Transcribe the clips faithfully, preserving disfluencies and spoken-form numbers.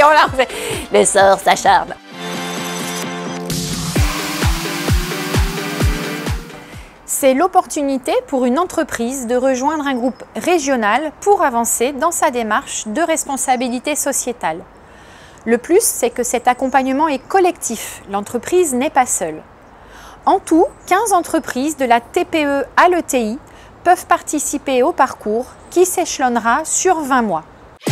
Allez, on la refait. Le sort s'acharne. C'est l'opportunité pour une entreprise de rejoindre un groupe régional pour avancer dans sa démarche de responsabilité sociétale. Le plus, c'est que cet accompagnement est collectif, l'entreprise n'est pas seule. En tout, quinze entreprises de la T P E à l'E T I peuvent participer au parcours qui s'échelonnera sur vingt mois.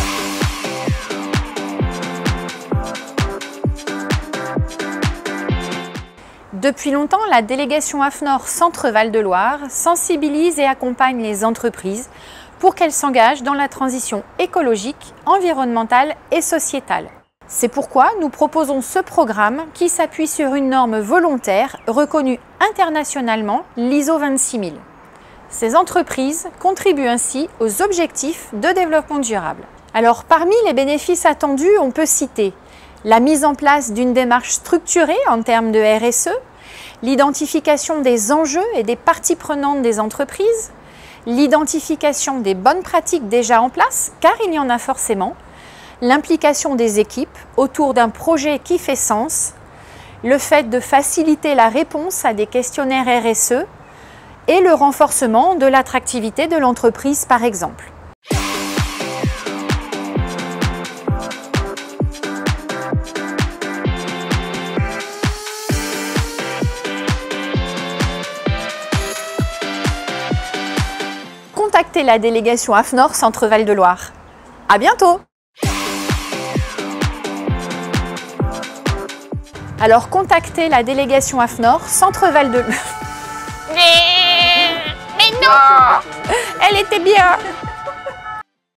Depuis longtemps, la délégation AFNOR Centre-Val de Loire sensibilise et accompagne les entreprises pour qu'elles s'engagent dans la transition écologique, environnementale et sociétale. C'est pourquoi nous proposons ce programme qui s'appuie sur une norme volontaire reconnue internationalement, l'I S O vingt-six mille. Ces entreprises contribuent ainsi aux objectifs de développement durable. Alors, parmi les bénéfices attendus, on peut citer la mise en place d'une démarche structurée en termes de R S E, l'identification des enjeux et des parties prenantes des entreprises, l'identification des bonnes pratiques déjà en place, car il y en a forcément, l'implication des équipes autour d'un projet qui fait sens, le fait de faciliter la réponse à des questionnaires R S E et le renforcement de l'attractivité de l'entreprise par exemple. Contactez la délégation AFNOR Centre-Val de Loire. À bientôt! Alors contactez la délégation AFNOR Centre-Val de Loire. Mais, mais non! Elle était bien!